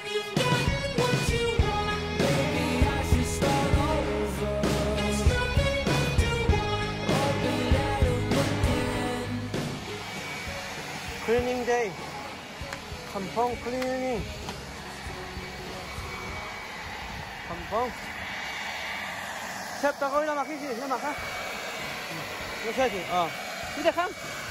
Cleaning day. Kampong cleaning. Kampong. Siap tak kau nak makan sini, nak makan. Ni saya tu. Tidak kan?